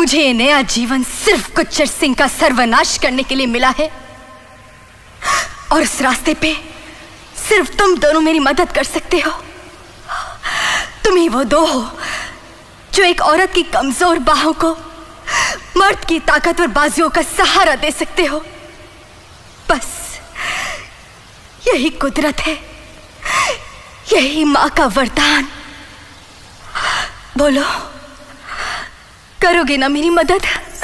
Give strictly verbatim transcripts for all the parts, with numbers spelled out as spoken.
मुझे ये नया जीवन सिर्फ गुज्जर सिंह का सर्वनाश करने के लिए मिला है, और इस रास्ते पे सिर्फ तुम दोनों मेरी मदद कर सकते हो। तुम ही वो दो हो जो एक औरत की कमजोर बाहों को मर्द की ताकतवर बाजुओं का सहारा दे सकते हो। बस यही कुदरत है, यही मां का वरदान। बोलो, करोगे ना मेरी मदद?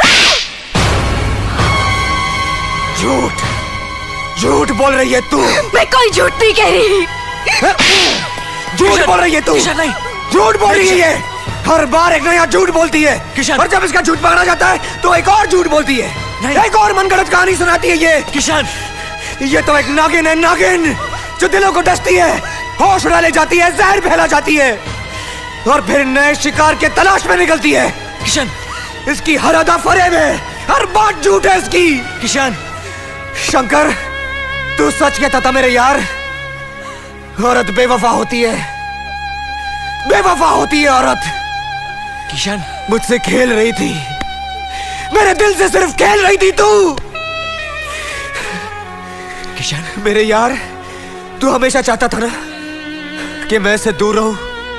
झूठ झूठ बोल रही है तू। मैं कोई झूठ नहीं कह रही। झूठ बोल रही है तू। झूठ बोल रही है ये। हर बार एक नया झूठ बोलती है, किशन। और जब इसका झूठ पकड़ा जाता है तो एक और झूठ बोलती है, एक और मनगढ़ंत कहानी सुनाती है ये। किशन, ये तो एक नागिन है, नागिन जो दिलों को डसती है, होश उड़ा ले जाती है, जहर फैला जाती है और फिर नए शिकार के तलाश में निकलती है। किशन, इसकी हर अदा फरेब है, हर बात झूठ है इसकी। किशन, शंकर, तू सच कहता था मेरे यार, औरत बेवफा होती है, बेवफा होती है औरत। किशन, मुझसे खेल रही थी, मेरे दिल से सिर्फ खेल रही थी तू। किशन, मेरे यार, तू हमेशा चाहता था ना कि मैं इससे दूर रहूं।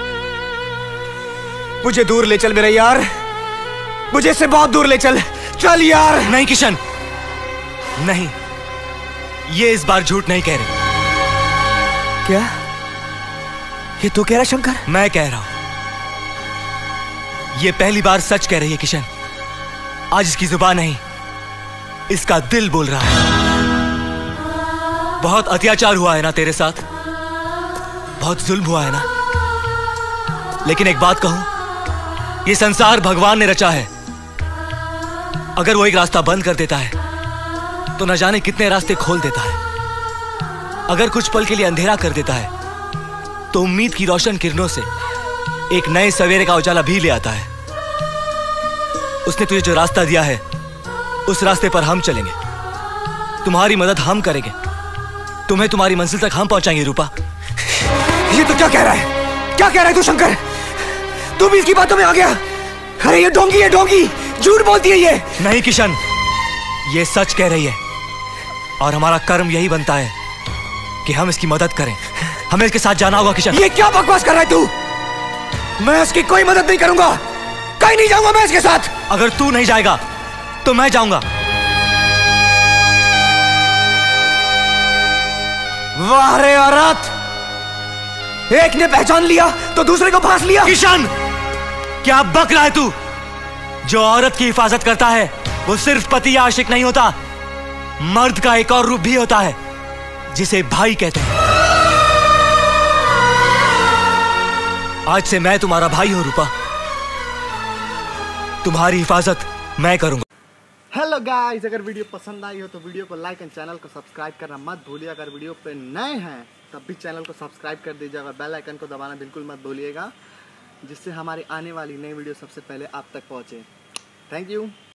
मुझे दूर ले चल मेरे यार, मुझे इससे बहुत दूर ले चल। चल यार। नहीं किशन, नहीं, ये इस बार झूठ नहीं कह रही। क्या ये तू कह रहा शंकर? मैं कह रहा हूं, ये पहली बार सच कह रही है किशन। आज इसकी जुबान नहीं, इसका दिल बोल रहा है। बहुत अत्याचार हुआ है ना तेरे साथ, बहुत जुल्म हुआ है ना, लेकिन एक बात कहूं, ये संसार भगवान ने रचा है। अगर वो एक रास्ता बंद कर देता है तो न जाने कितने रास्ते खोल देता है। अगर कुछ पल के लिए अंधेरा कर देता है तो उम्मीद की रोशन किरणों से एक नए सवेरे का उजाला भी ले आता है। उसने तुझे जो रास्ता दिया है उस रास्ते पर हम चलेंगे, तुम्हारी मदद हम करेंगे, तुम्हें तुम्हारी मंजिल तक हम पहुंचाएंगे। रूपा, ये तो क्या कह रहा है? क्या कह रहा है तू शंकर? तू भी इसकी बातों में आ गया? अरे ये ढोंगी है, ढोंगी, झूठ बोलती है ये। नहीं किशन, ये सच कह रही है और हमारा कर्म यही बनता है कि हम इसकी मदद करें। हमें इसके साथ जाना होगा किशन। ये क्या बकवास कर रहा है तू? मैं इसकी कोई मदद नहीं करूंगा, कहीं नहीं जाऊंगा मैं इसके साथ। अगर तू नहीं जाएगा तो मैं जाऊंगा। वाह रे औरत, एक ने पहचान लिया तो दूसरे को फांस लिया। किशन, क्या बक रहा है तू? जो औरत की हिफाजत करता है वो सिर्फ पति या आशिक नहीं होता, मर्द का एक और रूप भी होता है जिसे भाई कहते हैं। आज से मैं तुम्हारा भाई हूं रूपा, तुम्हारी हिफाजत मैं करूंगा। हेलो गाइस, अगर वीडियो पसंद आई हो तो वीडियो को लाइक एंड चैनल को सब्सक्राइब करना मत भूलिए। अगर वीडियो पे नए हैं तब भी चैनल को सब्सक्राइब कर दीजिएगा, बेल आइकन को दबाना बिल्कुल मत भूलिएगा, जिससे हमारी आने वाली नई वीडियो सबसे पहले आप तक पहुंचे। Thank you.